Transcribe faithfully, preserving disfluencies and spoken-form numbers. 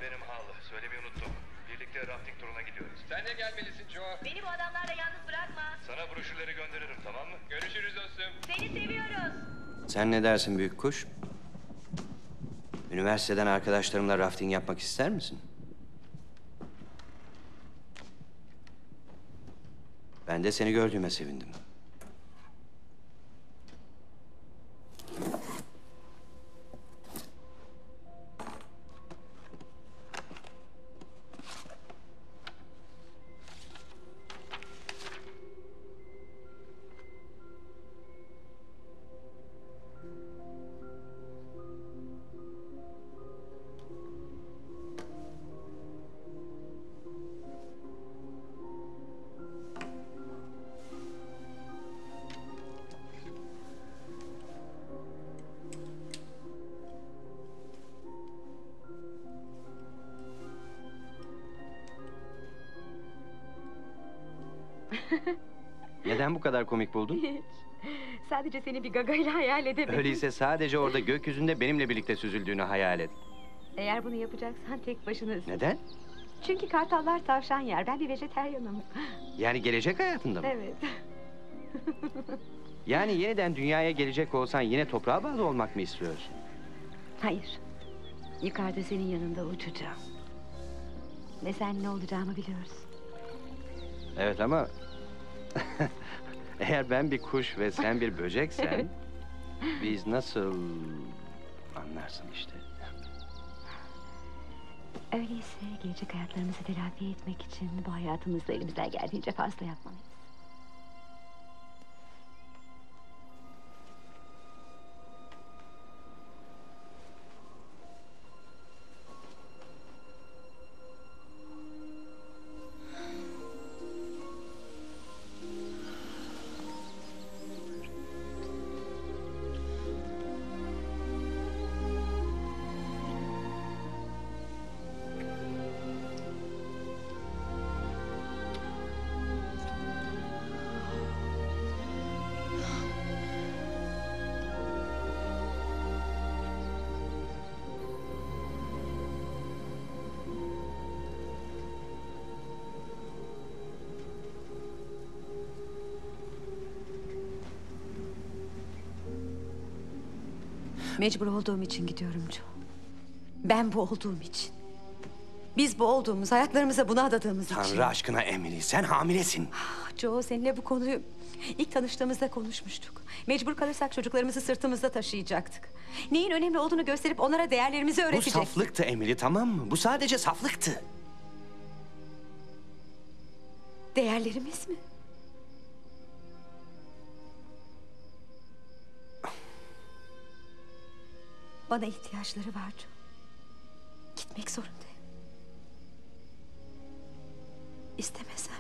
benim Hal. Söylemeyi unuttum. Birlikte rafting turuna gidiyoruz. Sen de gelmelisin Joe. Beni bu adamlarla yalnız bırakma. Sana broşürleri gönderirim, tamam mı? Görüşürüz dostum. Seni seviyoruz. Sen ne dersin büyük kuş? Üniversiteden arkadaşlarımla rafting yapmak ister misin? Ben de seni gördüğüme sevindim. Neden bu kadar komik buldun? Hiç. Sadece seni bir gagayla hayal edemedim. Öyleyse sadece orada gökyüzünde benimle birlikte süzüldüğünü hayal et. Eğer bunu yapacaksan tek başınasın. Neden? Çünkü kartallar tavşan yer. Ben bir vejeteryanım. Yani gelecek hayatında mı? Evet. Yani yeniden dünyaya gelecek olsan yine toprağa bağlı olmak mı istiyorsun? Hayır. Yukarıda senin yanında uçacağım. Ve sen ne olacağımı biliyorsun. Evet ama... Eğer ben bir kuş ve sen bir böceksen... biz nasıl... anlarsın işte. Öyleyse gelecek hayatlarımızı telafi etmek için bu hayatımızda elimizden geldiğince fazla yapmalıyız. Mecbur olduğum için gidiyorum Joe. Ben bu olduğum için. Biz bu olduğumuz, hayatlarımıza buna adadığımız için. Tanrı aşkına Emily, sen hamilesin. Ah, Joe, seninle bu konuyu ilk tanıştığımızda konuşmuştuk. Mecbur kalırsak çocuklarımızı sırtımızda taşıyacaktık. Neyin önemli olduğunu gösterip onlara değerlerimizi Bu öğretecektik. saflıktı Emily, tamam mı? Bu sadece saflıktı. Değerlerimiz mi? Bana ihtiyaçları var Joe. Gitmek zorundayım. İstemesem.